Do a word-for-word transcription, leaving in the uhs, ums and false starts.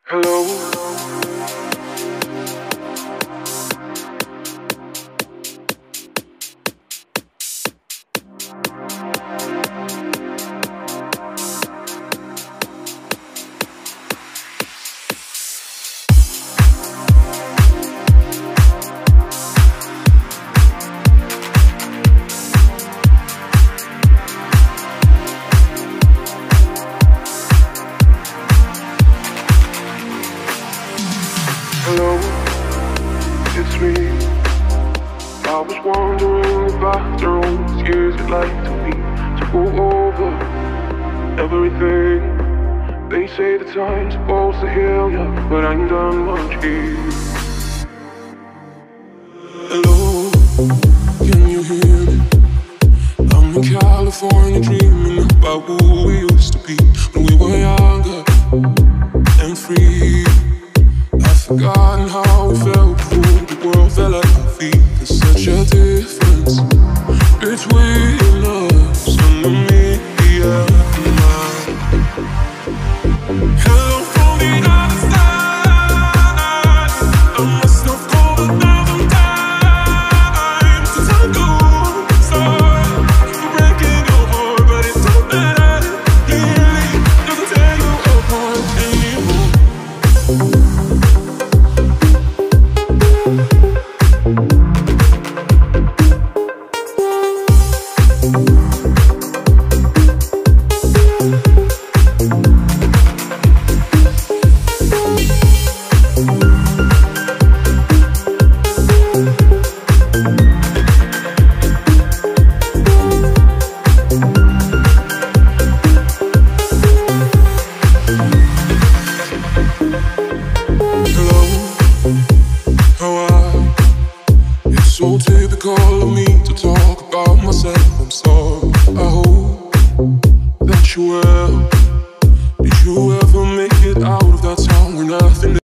Hello. Hello, it's me. I was wondering about there was years you'd like to me to go over everything. They say the time's supposed to heal ya, but I ain't done much here. Hello, can you hear me? I'm in California dreaming about who we used to be when we were younger and free. Forgotten how we felt before the world fell at our feet. There's such a difference between us and the media and mine. Hello from the other side. I must have called a thousand times to tell you sorry for breaking your heart, but it don't matter. Clearly doesn't tear you apart anymore. So typical of me to talk about myself. I'm sorry. I hope that you will. Did you ever make it out of that town where nothing